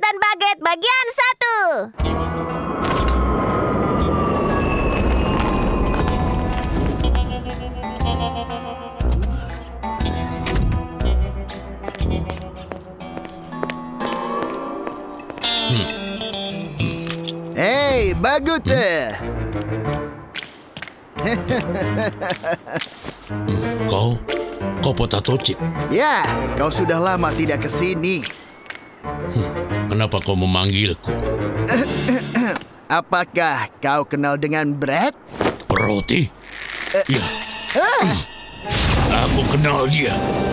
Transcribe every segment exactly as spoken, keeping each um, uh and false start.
dan Baget bagian satu. Hmm. Hei, Bagut. Hmm? Kau, kau Potato Chip? Ya, kau sudah lama tidak ke sini. Hmm, kenapa kau memanggilku? Apakah kau kenal dengan Brad? Roti? Uh, ya. Uh. Aku kenal dia.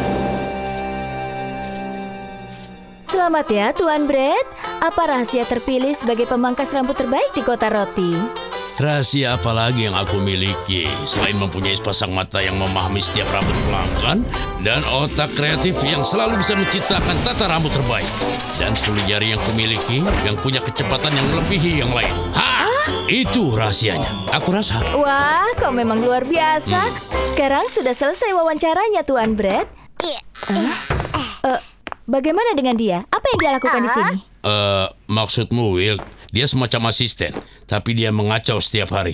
Selamat ya, Tuan Brad. Apa rahasia terpilih sebagai pemangkas rambut terbaik di kota roti? Rahasia apa lagi yang aku miliki selain mempunyai sepasang mata yang memahami setiap rambut pelanggan dan otak kreatif yang selalu bisa menciptakan tata rambut terbaik dan sepuluh jari yang kumiliki yang punya kecepatan yang melebihi yang lain. Ha! Itu rahasianya. Aku rasa. Wah, kau memang luar biasa. Hmm. Sekarang sudah selesai wawancaranya, Tuan Brad. Uh, uh, bagaimana dengan dia? Apa yang dia lakukan uh-huh. di sini? Uh, maksudmu, Will? Dia semacam asisten, tapi dia mengacau setiap hari.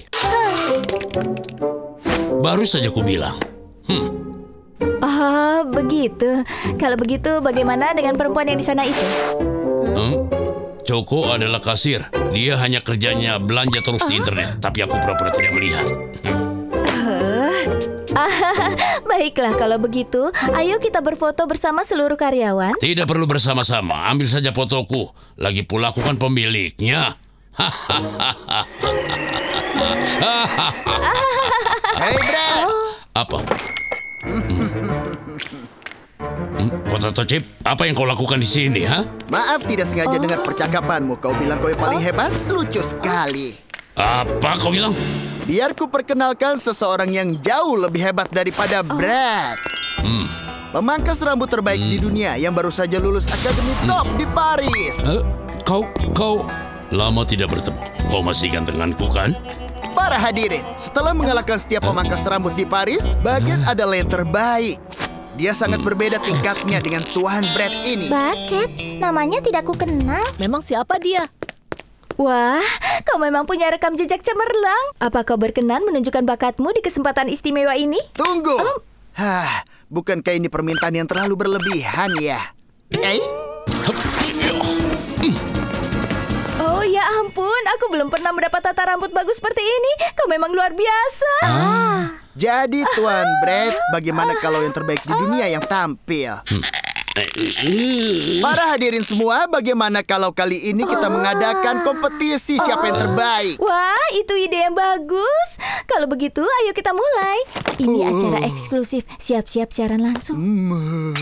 Baru saja ku bilang. Hmm. Oh, begitu. Kalau begitu, bagaimana dengan perempuan yang di sana itu? Hmm? Choco adalah kasir. Dia hanya kerjanya belanja terus uh. di internet, tapi aku pura-pura tidak melihat. Hmm. Uh. Baiklah, kalau begitu, ayo kita berfoto bersama seluruh karyawan. Tidak perlu bersama-sama, ambil saja fotoku. Lagi pula aku kan pemiliknya. Hei, Brad. Apa? Hmm, Potato Chip, apa yang kau lakukan di sini, ha? Maaf, tidak sengaja oh. dengar percakapanmu. Kau bilang kau yang paling oh. hebat? Lucu sekali. Apa kau bilang? Biar ku perkenalkan seseorang yang jauh lebih hebat daripada oh. Brad. Hmm. Pemangkas rambut terbaik hmm. di dunia yang baru saja lulus akademi hmm. top di Paris. Uh, kau, kau lama tidak bertemu. Kau masih gantenganku kan? Para hadirin, setelah mengalahkan setiap pemangkas rambut di Paris, Baget uh. adalah yang terbaik. Dia sangat hmm. berbeda tingkatnya dengan Tuan Brad ini. Baget, namanya tidak ku kenal. Memang siapa dia? Wah, kau memang punya rekam jejak cemerlang. Apa kau berkenan menunjukkan bakatmu di kesempatan istimewa ini? Tunggu. Oh. Hah, bukankah ini permintaan yang terlalu berlebihan ya? Eh? Oh ya ampun, aku belum pernah mendapat tata rambut bagus seperti ini. Kau memang luar biasa. Ah. Jadi Tuan Brad, bagaimana kalau yang terbaik di dunia yang tampil? Para hadirin semua, bagaimana kalau kali ini kita mengadakan kompetisi siapa yang terbaik? Wah, itu ide yang bagus. Kalau begitu, ayo kita mulai. Ini uh. acara eksklusif. Siap-siap siaran langsung. Hmm.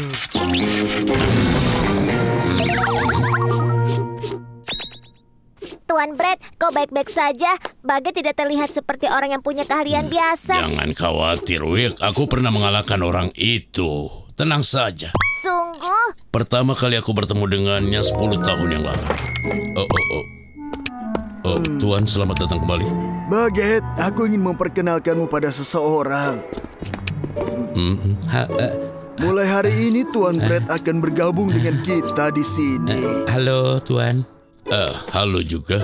Tuan Brad, kau baik-baik saja. Baget tidak terlihat seperti orang yang punya keahlian hmm. biasa. Jangan khawatir, Will. Aku pernah mengalahkan orang itu. Tenang saja. Sungguh? Pertama kali aku bertemu dengannya sepuluh tahun yang lalu. Oh, oh, oh. Oh, hmm. Tuan, selamat datang kembali. Baget, aku ingin memperkenalkanmu pada seseorang. Hmm. Ha, uh, Mulai hari ini Tuan Brad uh, akan bergabung uh, dengan kita di sini. Uh, halo, Tuan. Uh, halo juga.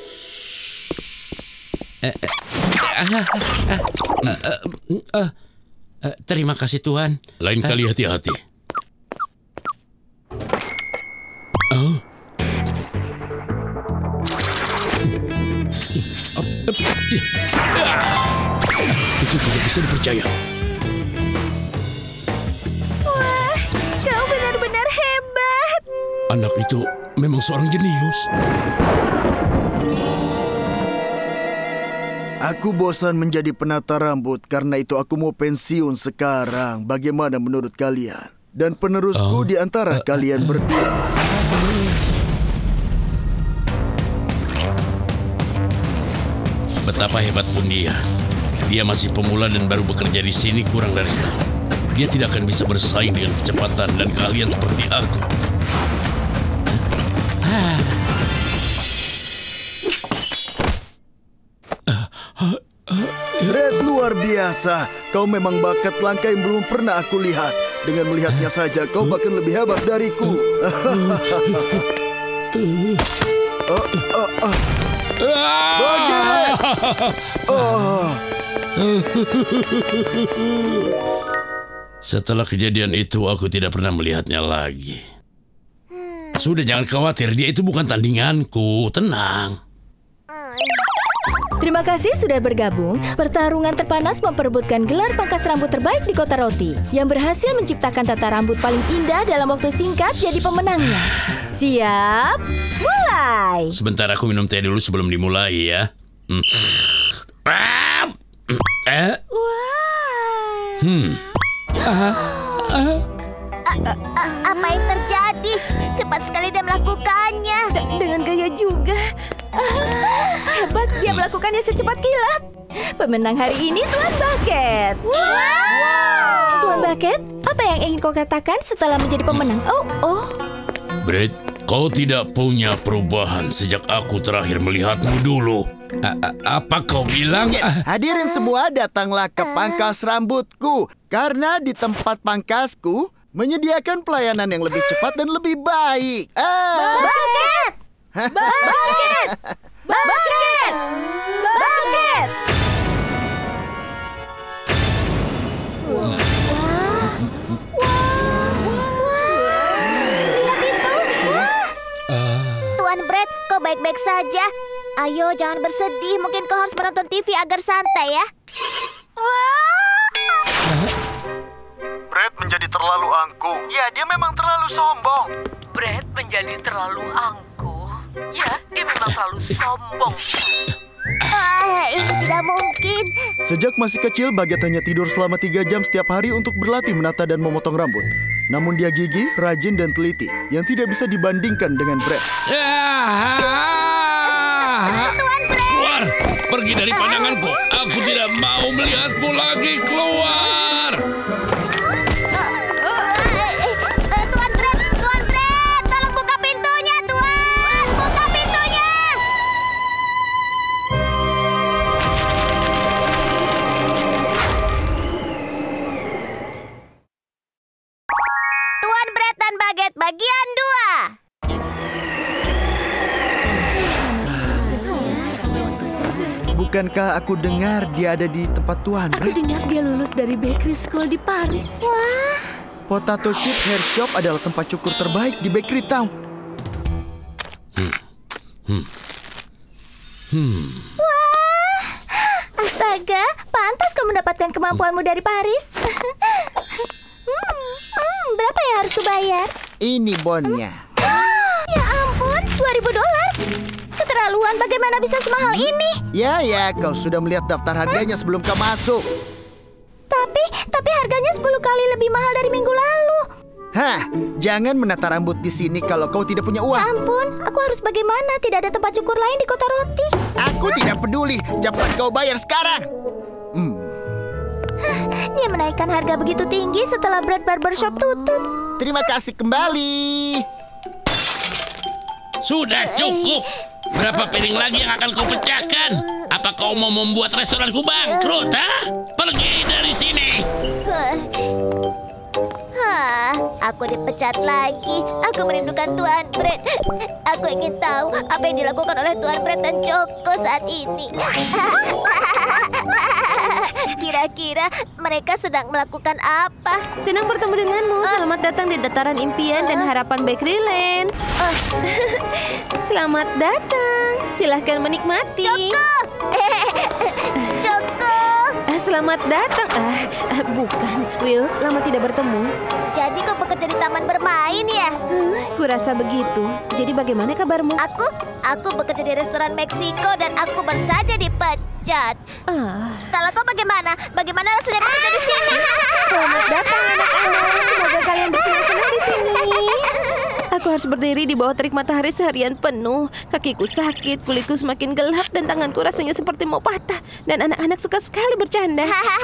Uh, uh, uh, uh, uh, uh, uh. Uh, terima kasih Tuhan. Lain uh, kali hati-hati. Oh. Itu tidak bisa dipercaya. Wah, kau benar-benar hebat. Anak itu memang seorang jenius. Aku bosan menjadi penata rambut, karena itu aku mau pensiun sekarang. Bagaimana menurut kalian? Dan penerusku oh. di antara uh, kalian berdua. Betapa hebat pun dia. Dia masih pemula dan baru bekerja di sini kurang dari setahun. Dia tidak akan bisa bersaing dengan kecepatan dan keahlian seperti aku. Ah. Brad, luar biasa. Kau memang bakat langka yang belum pernah aku lihat. Dengan melihatnya saja, kau bahkan lebih hebat dariku. Oh, oh, oh. Baget. Oh. Setelah kejadian itu, aku tidak pernah melihatnya lagi. Sudah, jangan khawatir. Dia itu bukan tandinganku. Tenang. Terima kasih sudah bergabung. Pertarungan terpanas memperebutkan gelar pangkas rambut terbaik di Kota Roti. Yang berhasil menciptakan tata rambut paling indah dalam waktu singkat jadi pemenangnya. Siap, mulai. Sebentar, aku minum teh dulu sebelum dimulai ya. Hmm. Eh? Hmm. A- a- apa yang terjadi? Cepat sekali dia melakukannya. D- dengan gaya juga. Hebat, dia melakukannya secepat kilat. Pemenang hari ini Tuan Bucket. Wow. Tuan Bucket, apa yang ingin kau katakan setelah menjadi pemenang? Oh, oh. Brett, kau tidak punya perubahan sejak aku terakhir melihatmu dulu. A- a- apa kau bilang? Hadirin semua, datanglah ke pangkas rambutku. Karena di tempat pangkasku menyediakan pelayanan yang lebih cepat dan lebih baik. Ah. Bucket! Bucket! Bucket! Bucket! Lihat itu. Tuan Brett, kau baik-baik saja. Ayo, jangan bersedih. Mungkin kau harus menonton T V agar santai ya. Brett menjadi terlalu angkuh. Ya, dia memang terlalu sombong. Brett menjadi terlalu angkuh. Ya, dia memang terlalu sombong. Ah, ini tidak mungkin. Sejak masih kecil, Baget hanya tidur selama tiga jam setiap hari untuk berlatih menata dan memotong rambut. Namun dia gigih, rajin, dan teliti, yang tidak bisa dibandingkan dengan Brett. Tuan Brett. Keluar! Pergi dari pandanganku. Aku tidak mau melihatmu lagi. Keluar! Eh, Tuan Brett, Tuan Brett, tolong buka pintunya, Tuan. Buka pintunya. Tuan Brett dan Baget bagian dua. Bukankah aku dengar dia ada di tempat Tuan Aku Brett? dengar dia lulus dari bakery school di Paris. Wah, Potato Chip Hair Shop adalah tempat cukur terbaik di Bakery Town. astaga, pantas kau mendapatkan kemampuanmu dari Paris. hmm, hmm, berapa yang harus kubayar? Ini bonnya. Ya ampun, dua ribu dolar. Keterlaluan, bagaimana bisa semahal ini? Ya, ya, kau sudah melihat daftar harganya sebelum kau masuk. Tapi, tapi harganya sepuluh kali lebih mahal dari minggu lalu. Hah, jangan menata rambut di sini kalau kau tidak punya uang. Ampun, aku harus bagaimana? Tidak ada tempat cukur lain di Kota Roti. Aku tidak peduli, cepat kau bayar sekarang. Dia menaikkan harga begitu tinggi setelah Bread Barbershop tutup. Terima kasih kembali. Sudah cukup. Berapa piring lagi yang akan kau pecahkan? Apa kau mau membuat restoranku bangkrut, ha? Pergi dari sini. Hah, aku dipecat lagi. Aku merindukan Tuan Brett. Aku ingin tahu apa yang dilakukan oleh Tuan Brett dan Choco saat ini. Kira-kira mereka sedang melakukan apa? Senang bertemu denganmu. Selamat datang di Dataran Impian dan Harapan Bakery Land. Selamat datang. Silahkan menikmati. Choco! Choco! Ah, selamat datang. Ah, ah, bukan. Will, lama tidak bertemu. Jadi kau bekerja di taman bermain ya? Huh, kurasa begitu. Jadi bagaimana kabarmu? Aku, aku bekerja di restoran Meksiko dan aku baru saja dipecat. Ah, Kalau kau bagaimana? Bagaimana rasanya bekerja di sini? selamat datang anak-anak. Semoga kalian bersenang-senang di sini. Aku harus berdiri di bawah terik matahari seharian penuh. Kakiku sakit, kulitku semakin gelap, dan tanganku rasanya seperti mau patah. Dan anak-anak suka sekali bercanda.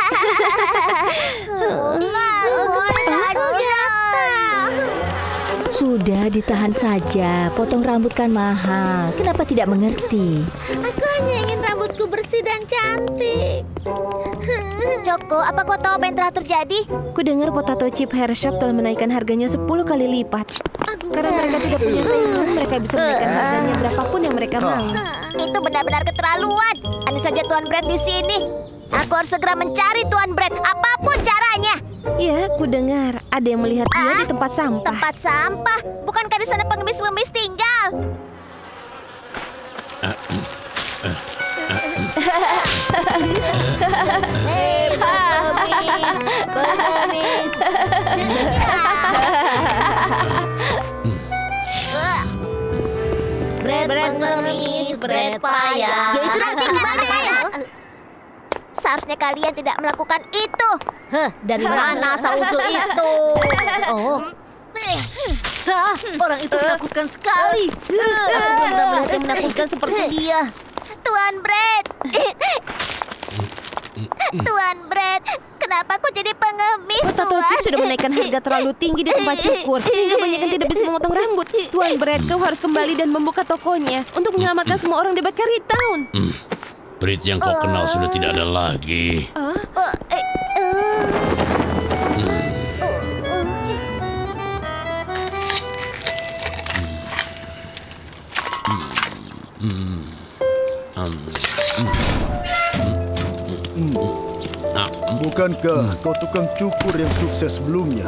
Sudah, ditahan saja. Potong rambut kan mahal. Kenapa tidak mengerti? Aku hanya ingin rambutku bersih dan cantik. Choco, apa kau tahu apa yang telah terjadi? Ku dengar Potato Chip Hair Shop telah menaikkan harganya sepuluh kali lipat. Karena mereka tidak punya saingan, mereka bisa menaikkan harganya berapapun yang mereka mau. Itu benar-benar keterlaluan. Ada saja Tuan Brad di sini. Aku harus segera mencari Tuan Brad, apapun caranya. Ya, ku dengar ada yang melihat dia Ah, di tempat sampah. Tempat sampah? Bukankah di sana pengemis-pengemis tinggal? Hei, pengemis, pengemis. Brad pengemis, Brad payah. Ya itu nanti gimana ya? Seharusnya kalian tidak melakukan itu. Hah, dari mana asal-usul itu? Oh. Hah, orang itu menakutkan sekali. Aku belum pernah melihat yang menakutkan seperti dia. Tuan Brad. Tuan Brad, kenapa aku jadi pengemis, Kota Tokyo Tuan? sudah menaikkan harga terlalu tinggi di tempat cukur, hingga banyak yang tidak bisa memotong rambut. Tuan Brad, kau harus kembali dan membuka tokonya untuk menyelamatkan semua orang di Bakery Town. Hmm. Brit yang kau kenal sudah tidak ada lagi. Oh, eh, eh. Bukankah kau tukang cukur yang sukses sebelumnya?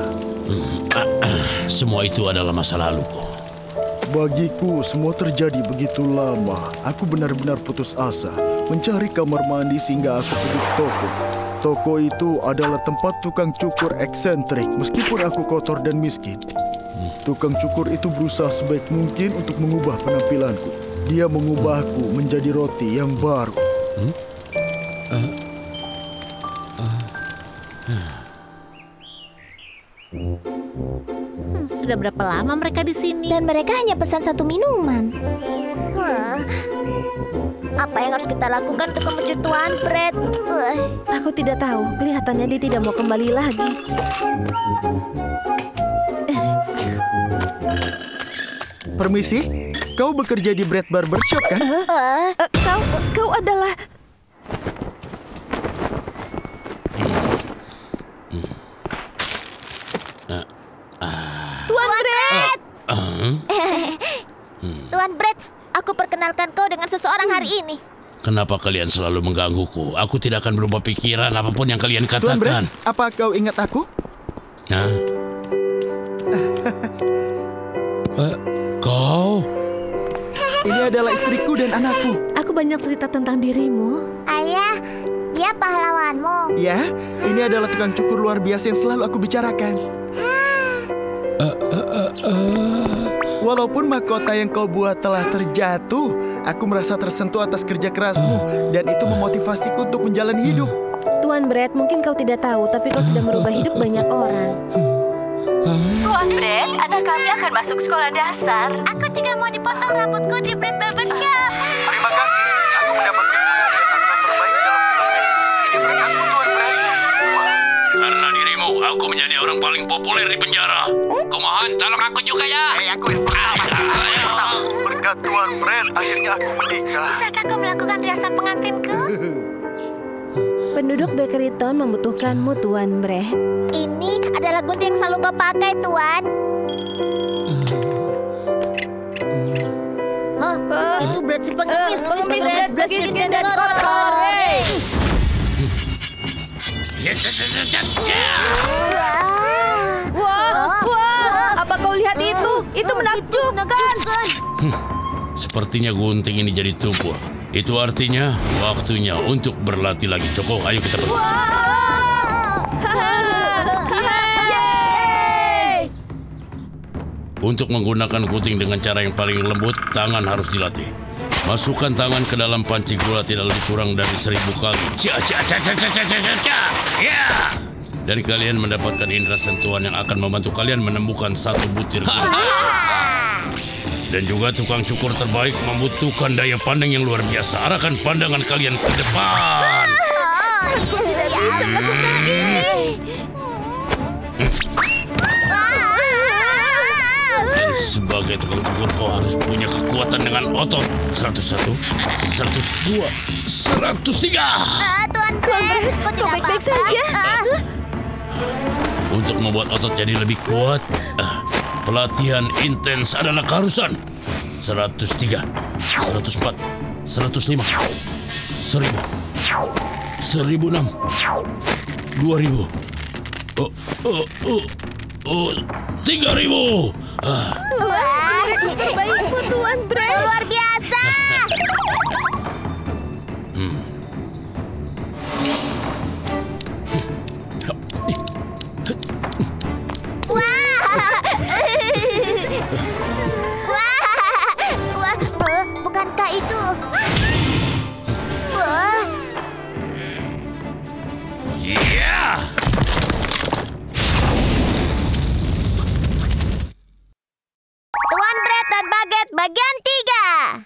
Semua itu adalah masa laluku. Bagiku semua terjadi begitu lama. Aku benar-benar putus asa mencari kamar mandi sehingga aku pergi ke toko. Toko itu adalah tempat tukang cukur eksentrik meskipun aku kotor dan miskin. Tukang cukur itu berusaha sebaik mungkin untuk mengubah penampilanku. Dia mengubahku menjadi roti yang baru. Hmm? Uh, uh, uh. Hmm, sudah berapa lama mereka di sini? Dan mereka hanya pesan satu minuman. Hah? Apa yang harus kita lakukan untuk memuji Tuan Brad? Uh. Aku tidak tahu, kelihatannya dia tidak mau kembali lagi. Permisi, kau bekerja di Brad Barbershop kan? Uh. Uh, kau, kau adalah... Tuan Brad! Uh, Tuan Brad, aku perkenalkan kau dengan seseorang hari ini. Kenapa kalian selalu menggangguku? Aku tidak akan berubah pikiran apapun yang kalian Tuan Brad, katakan. apa kau ingat aku? Hah? uh, kau? Ini adalah istriku dan anakku. Aku banyak cerita tentang dirimu. Ayah, dia pahlawanmu. Ya, ini adalah tukang cukur luar biasa yang selalu aku bicarakan. Uh, uh, uh, uh. Walaupun mahkota yang kau buat telah terjatuh, aku merasa tersentuh atas kerja kerasmu dan itu memotivasiku untuk menjalani hidup. Tuan Brad, mungkin kau tidak tahu, tapi kau sudah merubah hidup banyak orang. Tuan Brad, anak kami akan masuk sekolah dasar. Aku juga mau dipotong rambutku di Brad Barbershop. Terima kasih. Aku mendapatkan penghargaan aktor terbaik dalam film ini. Ini berkatmu, Tuan Brad. Karena dirimu, aku menjadi orang paling populer di penjara. Kumohon, tolong aku juga ya. Hei, aku yang pertama. Berkat Tuan Brad, akhirnya aku menikah. Bisakah kau melakukan riasan pengantinku? Penduduk Bakery Town membutuhkanmu, Tuan Brad. Ini adalah gunting yang selalu kau pakai, Tuan. Hah? Itu Brad si pengemis. pengemis Brad, Brad, miskin dan kotor. Hey! Yes, yes, yes, yes, yes. Yeah. Wah, wah, apa kau lihat itu? Itu menakjubkan. Hmm, Sepertinya gunting ini jadi tumpul. Itu artinya waktunya untuk berlatih lagi. Coko, ayo kita pergi. Yeay! Untuk menggunakan gunting dengan cara yang paling lembut, tangan harus dilatih. Masukkan tangan ke dalam panci gula tidak lebih kurang dari seribu kali. Cia, cia, cia, cia, cia, cia, cia, cia. Ya! Dan kalian mendapatkan indera sentuhan yang akan membantu kalian menemukan satu butir gula. Dan juga tukang cukur terbaik membutuhkan daya pandang yang luar biasa. Arahkan pandangan kalian ke depan. Aku tidak bisa melakukan ini. Dan sebagai tukang cukur kau harus punya kekuatan dengan otot. seratus satu, seratus dua, seratus tiga. Ah, Tuan Brad, kau tidak baik-baik apa-apa? saja? Ah. Untuk membuat otot jadi lebih kuat, ah, Pelatihan intens adalah keharusan. seratus tiga, seratus empat, seratus lima, seribu, seribu enam, dua ribu, oh, oh, oh, oh, tiga ribu. Ah. Wah, terbaikmu Tuan Brett. Luar biasa. Hmm. Wah, wah, bukankah itu? Wah, Yeah. Tuan Brett dan Baget bagian tiga.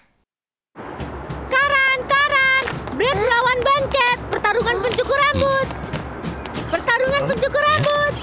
Karan, Karan. Brett melawan Banket. Pertarungan pencukur rambut. Pertarungan pencukur rambut.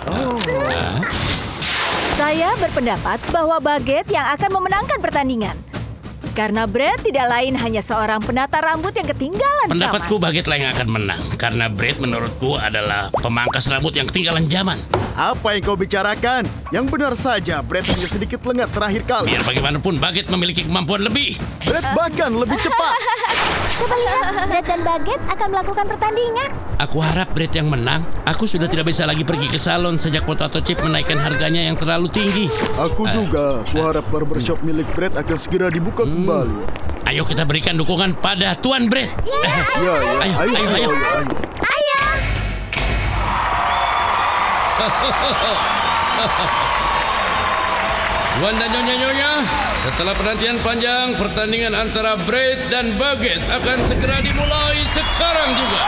Saya berpendapat bahwa Baget yang akan memenangkan pertandingan. Karena Brett tidak lain hanya seorang penata rambut yang ketinggalan zaman. Pendapatku Baget lah yang akan menang. Karena Brett menurutku adalah pemangkas rambut yang ketinggalan zaman. Apa yang kau bicarakan? Yang benar saja, Brett hanya sedikit lengat terakhir kali. Biar bagaimanapun Baget memiliki kemampuan lebih. Brett bahkan lebih cepat. Coba lihat, Brett dan Baget akan melakukan pertandingan. Aku harap Brett yang menang. Aku sudah tidak bisa lagi pergi ke salon sejak Potato Chip menaikkan harganya yang terlalu tinggi. Aku juga. Aku harap barbershop milik Brett akan segera dibuka Hmm. kembali. Ayo kita berikan dukungan pada Tuan Brett. Ya, ya. Ayo, ayo, ayo. ayo. Tuan dan nyonya-nyonya, setelah penantian panjang, pertandingan antara Brett dan Baget akan segera dimulai sekarang juga.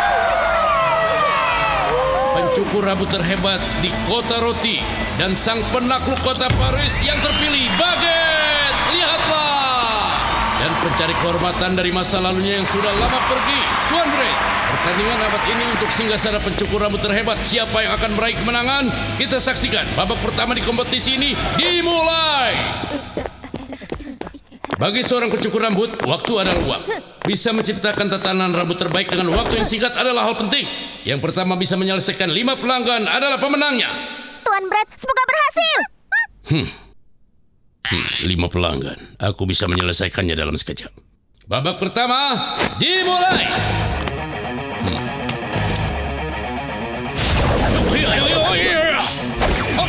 Pencukur rambut terhebat di kota roti dan sang penakluk kota Paris yang terpilih, Baget. Lihatlah. Dan pencari kehormatan dari masa lalunya yang sudah lama pergi, Tuan Brett. Pertandingan abad ini untuk singgasana pencukur rambut terhebat. Siapa yang akan meraih kemenangan? Kita saksikan. Babak pertama di kompetisi ini dimulai. Bagi seorang pencukur rambut, waktu adalah uang. Bisa menciptakan tatanan rambut terbaik dengan waktu yang singkat adalah hal penting. Yang pertama bisa menyelesaikan lima pelanggan adalah pemenangnya. Tuan Brett, semoga berhasil. Hmm. Hmm, lima pelanggan. Aku bisa menyelesaikannya dalam sekejap. Babak pertama dimulai. Hmm. Ayo, ayo, ayo, ayo. Oh.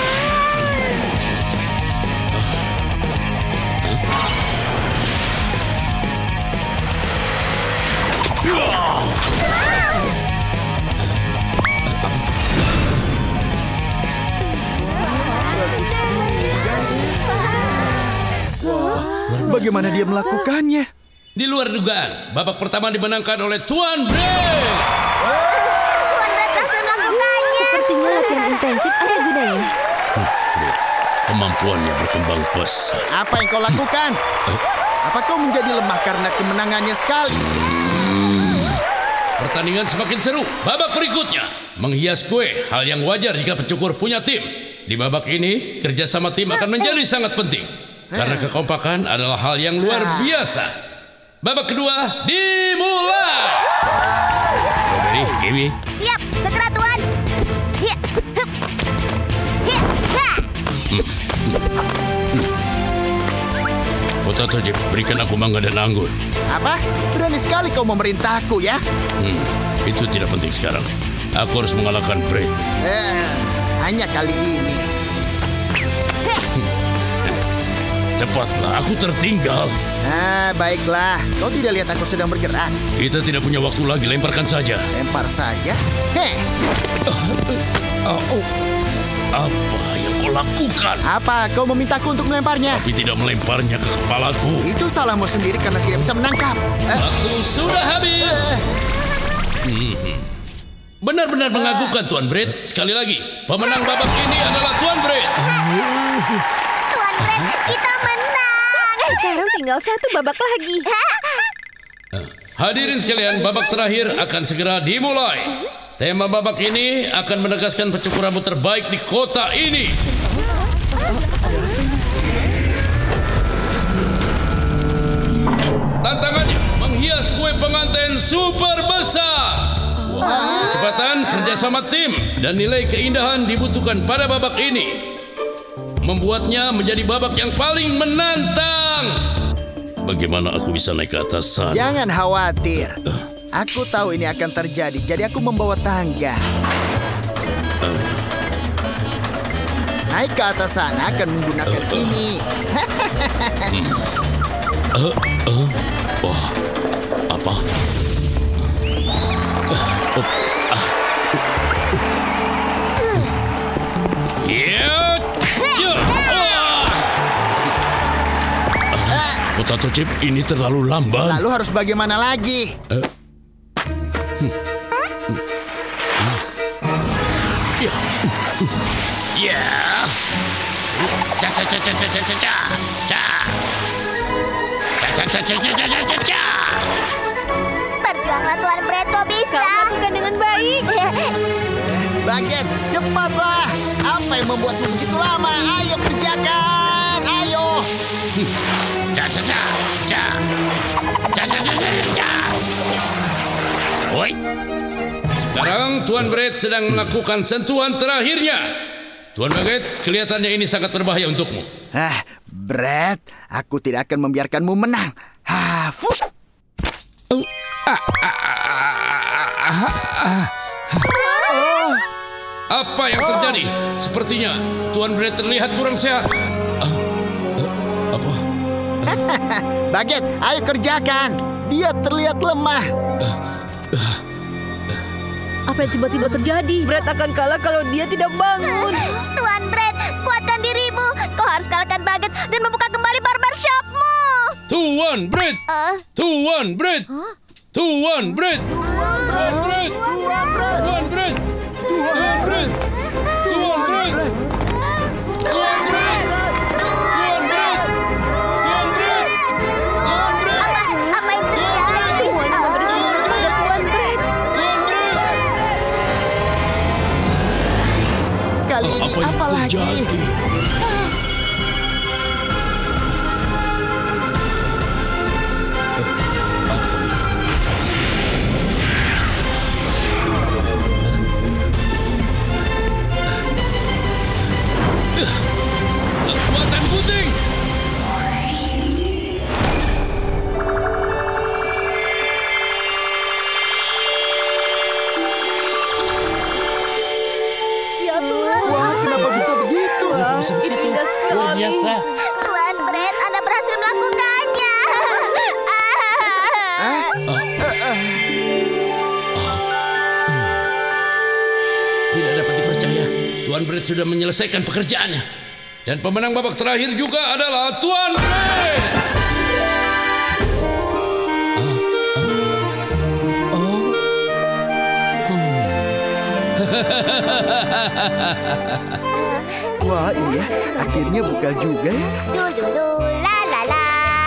Bagaimana dia melakukannya? Di luar dugaan, babak pertama dimenangkan oleh Tuan Brett. Tuan Brett berhasil melakukannya. Sepertinya latihan intensif ada gunanya. Hmm, kemampuannya berkembang pesat. Apa yang kau lakukan? Apa kau menjadi lemah karena kemenangannya sekali? Hmm. Pertandingan semakin seru. Babak berikutnya menghias kue, hal yang wajar jika pencukur punya tim. Di babak ini, kerjasama tim akan menjadi sangat penting. Karena kekompakan adalah hal yang luar biasa. Babak kedua dimulai. Strawberry, kiwi. Siap, segera Tuan. Hiya, hup. Hiya, ha. Potato Chip, berikan aku mangga dan anggur. Apa? Berani sekali kau memerintahku ya? Hmm, itu tidak penting sekarang. Aku harus mengalahkan Brett. Eh, hanya kali ini. Cepatlah, aku tertinggal. Ah, baiklah. Kau tidak lihat aku sedang bergerak. Kita tidak punya waktu lagi, lemparkan saja. Lempar saja. Heh, Oh, oh. Apa yang kau lakukan? apa? Kau memintaku untuk melemparnya? Tapi tidak melemparnya ke kepalaku. Itu salahmu sendiri karena tidak bisa menangkap. Eh, Waktu sudah habis. Hmm. Benar-benar mengagukan Tuan Brett. Sekali lagi, pemenang babak ini adalah Tuan Brett. Tuan Brett, kita menang. Sekarang tinggal satu babak lagi. Hadirin sekalian, babak terakhir akan segera dimulai. Tema babak ini akan menegaskan pencukur rambut terbaik di kota ini. Tantangannya menghias kue pengantin super besar. Kecepatan, kerjasama tim, dan nilai keindahan dibutuhkan pada babak ini. membuatnya menjadi babak yang paling menantang. Bagaimana aku bisa naik ke atas sana? Jangan khawatir. Aku tahu ini akan terjadi, jadi aku membawa tangga. Naik ke atas sana akan menggunakan ini. Uh, uh, wah, apa? Uh, uh, ah. Ya, ya, ah. Uh, Potato chip ini terlalu lamban. Lalu harus bagaimana lagi? Uh, hmm, hmm, hmm. Ya, ya, ca ca ca ca ca ca ca ca. Berjuanglah Tuan Brett, kau bisa. Kau lakukan dengan baik. Baget, cepatlah. Apa yang membuatmu begitu lama? Ayo kerjakan, ayo. Ca ca ca ca ca ca ca ca ca. Oi. Sekarang Tuan Brett sedang melakukan sentuhan terakhirnya. Tuan Baget, kelihatannya ini sangat berbahaya untukmu. Ah, Brett, aku tidak akan membiarkanmu menang. Ah, fuh. Oh, ah, ah, ah, ah, ah. Oh. Apa yang terjadi? Sepertinya Tuan Brett terlihat kurang sehat. Ah, ah, apa? Baget, ayo kerjakan. Dia terlihat lemah. Ah, ah. Apa yang tiba-tiba terjadi? Brett akan kalah kalau dia tidak bangun. Tuan Brett, kuatkan dirimu. Kau harus kalahkan Baget dan membuka kembali barbershopmu. Tuan Brett, Uh, Tuan Brett, Tuan Brett, Tuan Brett, Tuan Brett, Tuan Brett, Tuan Brett, Tuan Brett, Tuan Brett, Tuan Brett, Tuan Brett, Tuan Brett, apa, apa yang terjadi? Semuanya memberi semangat pada Tuan Brett. Tuan Brett. Kali ini Apa yang apa lagi? terjadi? Kekuatan putih. Ya Tuhan. Wah, kenapa bisa begitu? Ini indah sekali. Luar biasa. Tuan Brett, Anda berhasil melakukannya. Tidak dapat dipercaya. Tuan Brett sudah menyelesaikan pekerjaannya. Dan pemenang babak terakhir juga adalah Tuan Brett. Ah, ah. Oh. Hmm. Wah, iya. Akhirnya buka juga ya. Dulu, la la la.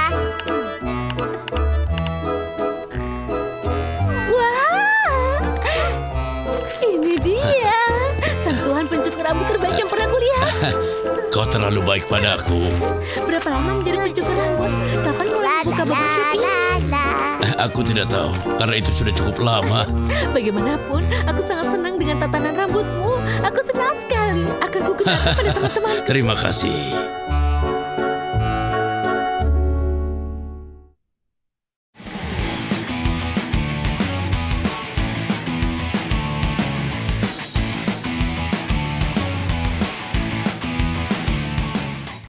Wah, ini dia. Sentuhan pencukur rambut terbaik yang pernah kulihat. Kau terlalu baik padaku. Berapa lama menjadi pencukur rambut? Kapan kau La buka la barbershop la ini? la la. Aku tidak tahu, karena itu sudah cukup lama. Bagaimanapun, aku sangat senang dengan tatanan rambutmu. Aku senang sekali. Akan kugunakan pada teman-teman. Terima kasih.